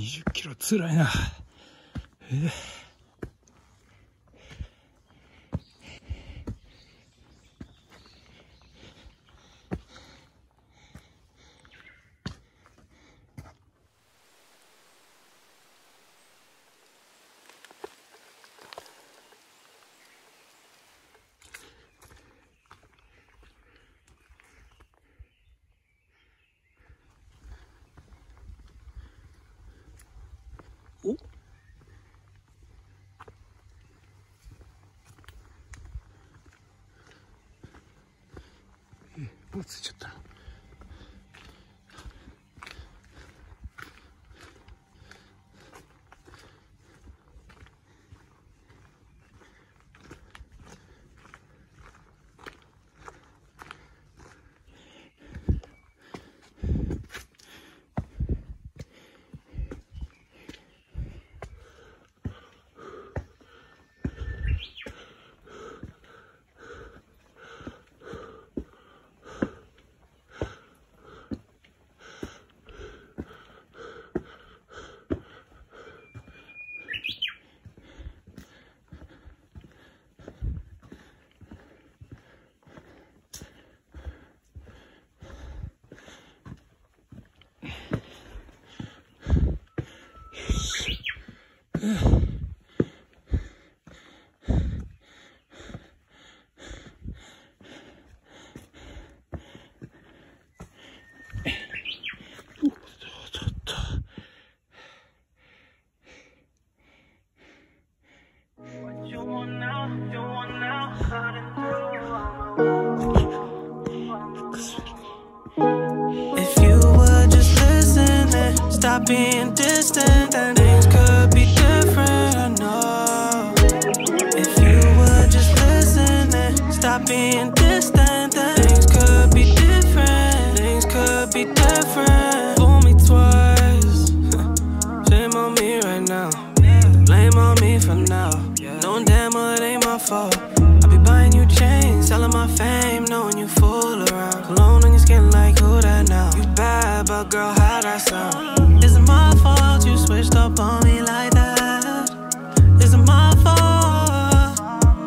20キロつらいな。お、もうついちゃったな。 If you would just listen and stop being distant, then things could be different, I know. If you would just listen and stop being distant, then things could be different. Things could be different. Fool me twice. Shame on me right now. Blame on me for now. Knowing damn well it ain't my fault. I be buying you chains, selling my fame, knowing you fool around. Cologne on your skin like who that now? You bad, but girl, how that sound? Is it my fault you switched up on me like that? Is it my fault?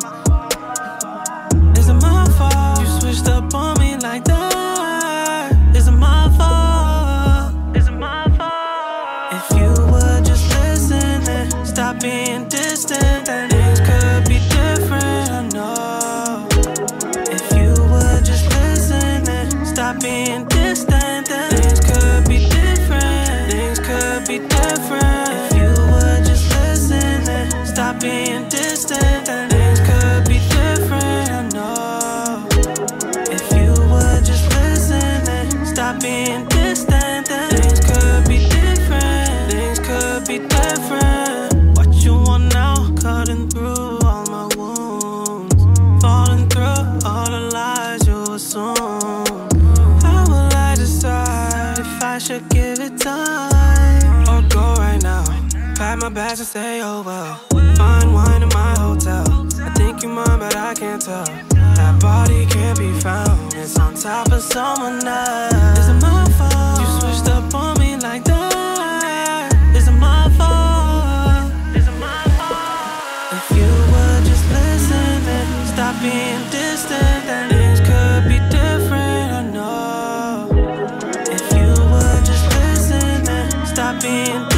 Is it my fault you switched up on me like that? Is it my fault? Is it my fault? If you would just listen and stop being distant, then things could be different, I know. If you would just listen and stop being distant, then things could be different. Things could be different. If you would just listen and stop being distant, then things could be different, I know. If you would just listen and stop being distant, then things could be different. Things could be different. What you want now? Cutting through all my wounds, falling through all the lies you assume. How will I decide if I should give it time or go right now? Pack my bags and say, oh well. Fine wine in my hotel. I think you mine, but I can't tell. That body can't be found. It's on top of someone else. Is it my fault you switched up on me like that? Is it my fault? Is it my fault? If you would just listen and stop being distant, then things could be different, I know. If you would just listen and stop being